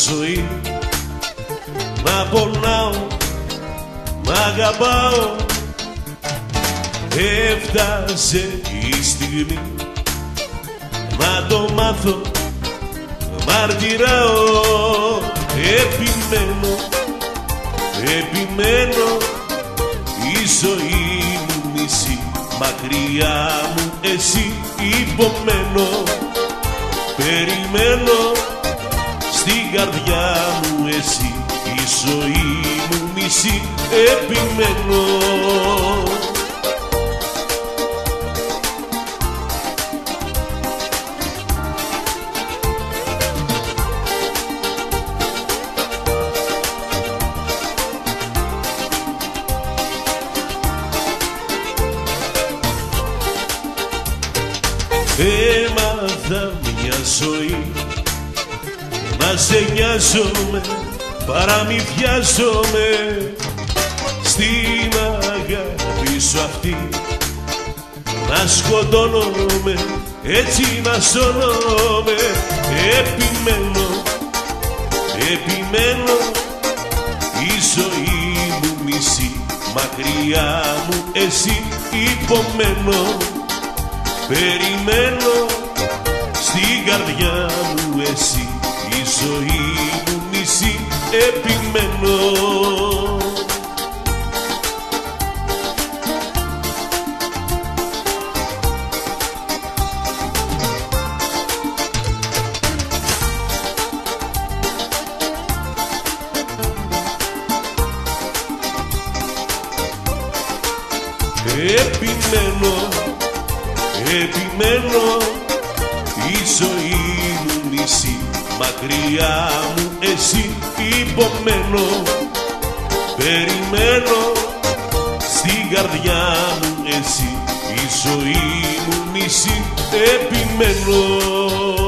ζωή. Μα πονάω, μ' αγαπάω. Έφτασε η στιγμή να το μάθω, μαρτυράω. Επιμένω, επιμένω, η ζωή μου μισή, μακριά μου εσύ. Υπομένω, περιμένω, στην καρδιά μου εσύ. Η ζωή μου μισή, επιμένω. Έμαθα μια ζωή να σε νοιάζομαι, παραμυθιάζομαι. Στην αγάπη σου αυτή να σκοτώνομαι, έτσι να σώνομαι. Επιμένω, επιμένω, η ζωή μου μισή, μακριά μου εσύ. Υπομένω, περιμένω, στην καρδιά μου εσύ. Η ζωή μου μισή, επιμένω. Επιμένω, επιμένω, η ζωή μου μισή, μακριά μου εσύ. Υπομένω, περιμένω, στην καρδιά μου εσύ. Η ζωή μου μισή, επιμένω.